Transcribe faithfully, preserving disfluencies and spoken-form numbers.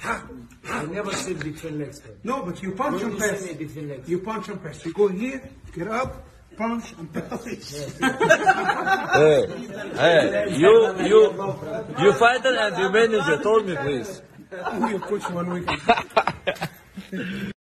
I never said between legs. Man. No, but you punch and pass. You punch and pass. You go here, get up, punch and pass. Hey, hey, you, you, you fighter and you manager, told me please. I'm your coach one week.